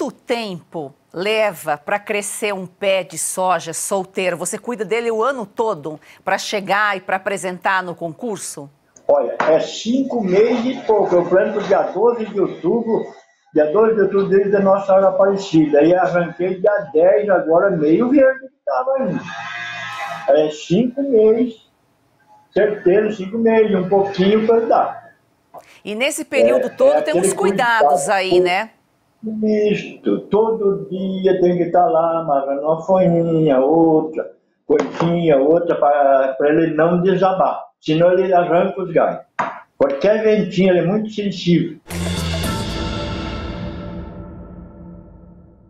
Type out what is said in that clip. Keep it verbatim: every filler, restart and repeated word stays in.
Quanto tempo leva para crescer um pé de soja solteiro? Você cuida dele o ano todo para chegar e para apresentar no concurso? Olha, é cinco meses e pouco. Eu planto dia doze de outubro, dia doze de outubro desde a Nossa Senhora Aparecida. E arranquei dia dez, agora meio verde que estava ainda. É cinco meses, certeiro, cinco meses, um pouquinho para dar. E nesse período É, todo é tem uns aquele cuidados cuidado. aí, né? Isto, todo dia tem que estar lá amarrando uma folhinha, outra, coisinha, outra, para ele não desabar. Senão ele arranca os galhos. Qualquer ventinho, ele é muito sensível.